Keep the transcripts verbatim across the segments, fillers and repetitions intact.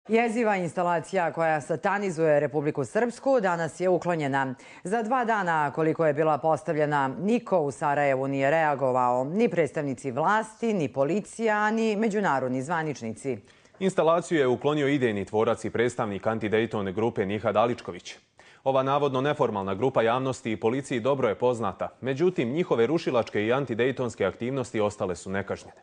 Jeziva instalacija koja satanizuje Republiku Srpsku danas je uklonjena. Za dva dana koliko je bila postavljena, niko u Sarajevu nije reagovao, ni predstavnici vlasti, ni policija, ni međunarodni zvaničnici. Instalaciju je uklonio idejni tvorac i predstavnik anti-Dayton grupe Nihad Aličković. Ova navodno neformalna grupa javnosti i policiji dobro je poznata. Međutim, njihove rušilačke i anti-Daytonske aktivnosti ostale su nekažnjene.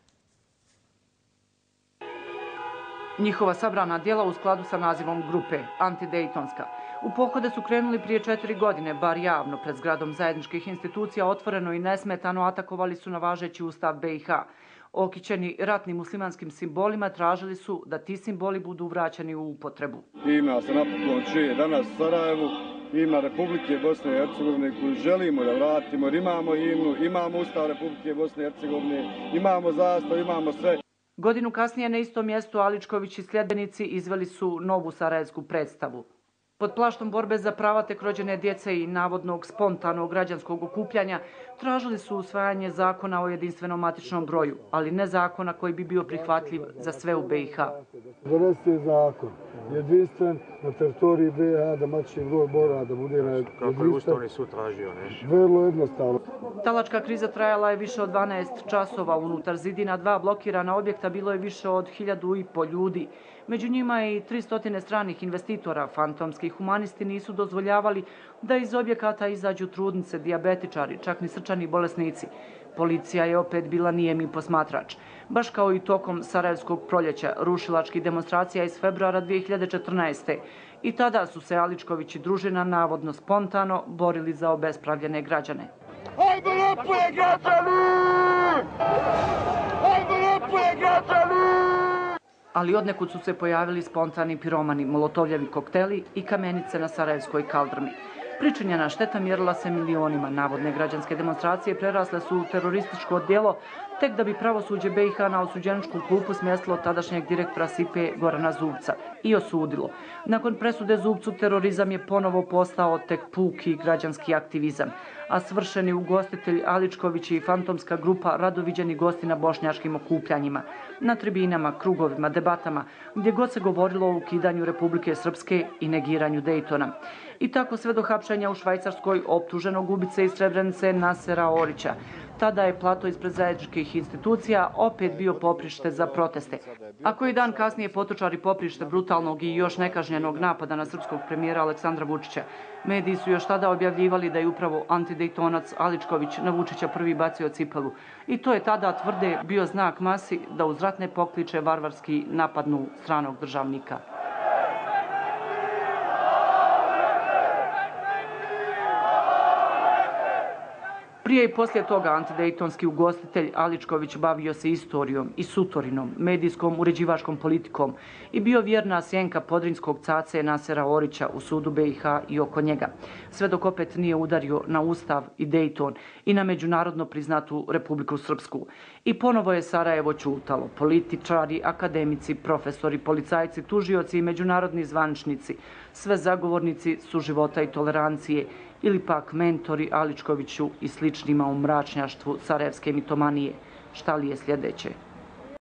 Njihova sabrana djela u skladu sa nazivom grupe, anti-Daytonska. U pohode su krenuli prije četiri godine, bar javno, pred zgradom zajedničkih institucija, otvoreno i nesmetano atakovali su na važeći ustav B i H. Okićeni ratnim muslimanskim simbolima tražili su da ti simboli budu vraćeni u upotrebu. Ima se napokon čuje danas u Sarajevu, ima Republike Bosne i Hercegovine koju želimo da vratimo, jer imamo himnu, imamo ustav Republike Bosne i Hercegovine, imamo zastavu, imamo sve. Godinu kasnije na istom mjestu Aličković i sljedbenici izveli su novu sarajevsku predstavu. Pod plaštom borbe za prava tek rođene djece i navodnog spontanog građanskog okupljanja tražili su usvajanje zakona o jedinstvenom matičnom broju, ali ne zakona koji bi bio prihvatljiv za sve u B i H. Donesti zakon jedinstven na teritoriji B i H, da matični broj mora da bude jedinstven. Kako je Ustavni sud tražio, ne? Vrlo jednostavno. Talačka kriza trajala je više od dvanaest časova. Unutar zidina dva blokirana objekta bilo je više od hiljadu i po ljudi. Među njima je i tristotine stranih investitora. Fantomski humanisti nisu dozvoljavali da iz objekata izađu trudnice, dijabetičari, čak ni srčani bolesnici. Policija je opet bila nijemi posmatrač. Baš kao i tokom Sarajevskog proljeća, rušilačkih demonstracija iz februara dvije hiljade četrnaeste. I tada su se Aličković i družina navodno spontano borili za obespravljene građane. Ajmo napolje građani! Ajmo napolje građani! Ali odnekud su se pojavili spontani piromani, molotovljevi kokteli i kamenice na Sarajevskoj kaldrmi. Pričinjena šteta mjerila se milionima. Navodne građanske demonstracije prerasle su u terorističko djelo, tek da bi pravosuđe B i H na osuđeničku klupu smjestilo tadašnjeg direktora S I P-e Gorana Zubca i osudilo. Nakon presude Zubcu terorizam je ponovo postao tek puki građanski aktivizam, a svršeni ugostitelj Aličković i fantomska grupa rado viđeni gosti na bošnjačkim okupljanjima, na tribinama, krugovima, debatama, gdje god se govorilo o ukidanju Republike Srpske i negiranju Daytona. I tako sve do hapšenja u Švajcarskoj optuženog ubice iz Srebrenice Nasera Orića. Tada je plato ispred zajedničkih institucija opet bio poprište za proteste. A koji dan kasnije potočari poprište brutalnog i još nekažnjenog napada na srpskog premijera Aleksandra Vučića. Mediji su još tada objavljivali da je upravo anti-Daytonac Aličković na Vučića prvi bacio cipelu. I to je tada, tvrde, bio znak masi da uz ratne pokliče varvarski napadnu stranog državnika. Prije i poslije toga antidejtonski ugostitelj Aličković bavio se istorijom i sutorinom, medijskom uređivačkom politikom i bio vjerna sjenka podrinskog cace Nasera Orića u sudu B i H i oko njega. Sve dok opet nije udario na Ustav i Dayton i na međunarodno priznatu Republiku Srpsku. I ponovo je Sarajevo ćutalo. Političari, akademici, profesori, policajci, tužioci i međunarodni zvaničnici, sve zagovornici suživota i tolerancije, ili pak mentori Aličkoviću i sličnima u mračnjaštvu sarajevske mitomanije. Šta li je sljedeće?